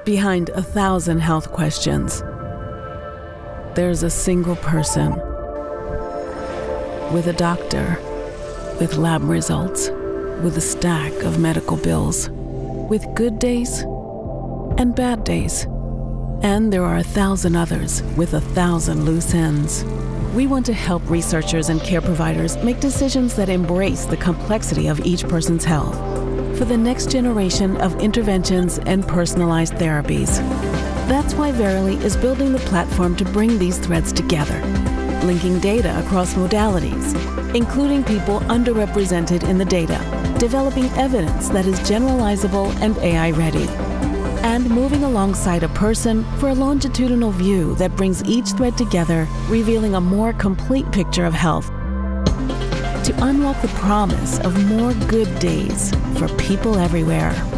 Behind 1,000 health questions, there's a single person with a doctor, with lab results, with a stack of medical bills, with good days and bad days. And there are 1,000 others with 1,000 loose ends. We want to help researchers and care providers make decisions that embrace the complexity of each person's health for the next generation of interventions and personalized therapies. That's why Verily is building the platform to bring these threads together, linking data across modalities, including people underrepresented in the data, developing evidence that is generalizable and AI-ready, and moving alongside a person for a longitudinal view that brings each thread together, revealing a more complete picture of health to unlock the promise of more good days for people everywhere.